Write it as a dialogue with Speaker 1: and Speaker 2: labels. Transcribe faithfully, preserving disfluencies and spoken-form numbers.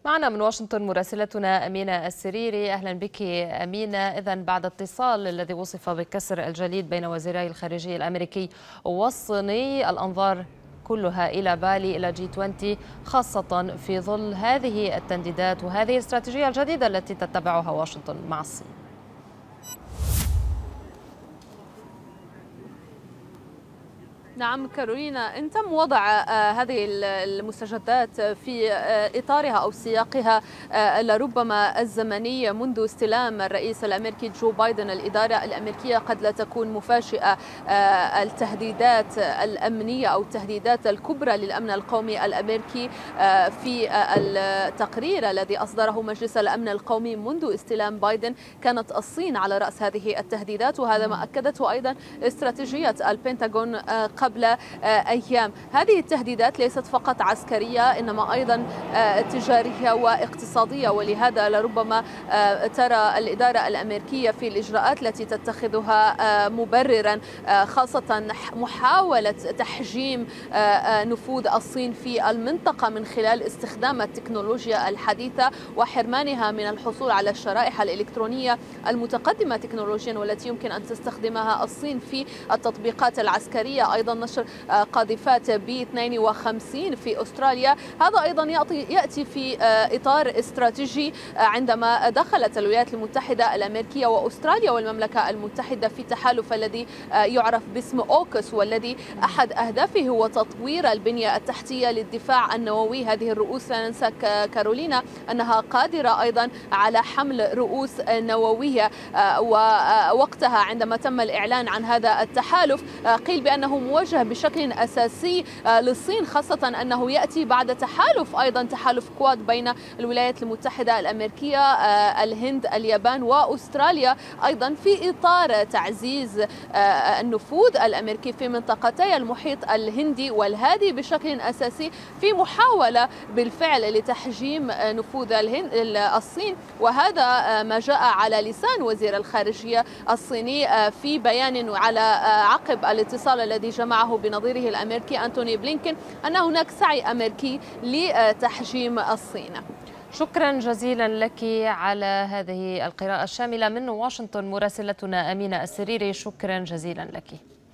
Speaker 1: معنا من واشنطن مراسلتنا أمينة السريري. أهلا بك أمينة. إذن بعد اتصال الذي وصف بكسر الجليد بين وزيري الخارجية الأمريكي والصيني، الأنظار كلها إلى بالي، إلى جي عشرين، خاصة في ظل هذه التنديدات وهذه الاستراتيجية الجديدة التي تتبعها واشنطن مع الصين.
Speaker 2: نعم كارولينا، إن تم وضع هذه المستجدات في إطارها أو سياقها لربما الزمني منذ استلام الرئيس الأمريكي جو بايدن الإدارة الأمريكية، قد لا تكون مفاجئة. التهديدات الأمنية أو التهديدات الكبرى للأمن القومي الأمريكي في التقرير الذي أصدره مجلس الأمن القومي منذ استلام بايدن كانت الصين على رأس هذه التهديدات، وهذا ما أكدته أيضا استراتيجية البنتاغون قبل أيام. هذه التهديدات ليست فقط عسكرية، إنما أيضا تجارية واقتصادية، ولهذا لربما ترى الإدارة الأمريكية في الإجراءات التي تتخذها مبررا، خاصة محاولة تحجيم نفوذ الصين في المنطقة من خلال استخدام التكنولوجيا الحديثة وحرمانها من الحصول على الشرائح الإلكترونية المتقدمة تكنولوجيا والتي يمكن أن تستخدمها الصين في التطبيقات العسكرية. أيضا نشر قاذفات بي اثنين وخمسين في أستراليا، هذا أيضا يأتي في إطار استراتيجي عندما دخلت الولايات المتحدة الأمريكية وأستراليا والمملكة المتحدة في تحالف الذي يعرف باسم أوكس، والذي أحد أهدافه هو تطوير البنية التحتية للدفاع النووي. هذه الرؤوس لا ننسى كارولينا أنها قادرة أيضا على حمل رؤوس نووية، ووقتها عندما تم الإعلان عن هذا التحالف قيل بأنه موجه بشكل أساسي للصين، خاصة أنه يأتي بعد تحالف أيضا تحالف كواد بين الولايات المتحدة الأمريكية، الهند، اليابان وأستراليا، أيضا في إطار تعزيز النفوذ الأمريكي في منطقتي المحيط الهندي والهادي بشكل أساسي، في محاولة بالفعل لتحجيم نفوذ الهند الصين. وهذا ما جاء على لسان وزير الخارجية الصيني في بيان على عقب الاتصال الذي جمعه بنظيره الأمريكي أنتوني بلينكين، أن هناك سعي أمريكي لتحجيم الصين.
Speaker 1: شكرا جزيلا لك على هذه القراءة الشاملة من واشنطن مراسلتنا أمينة السريري. شكرا جزيلا لك.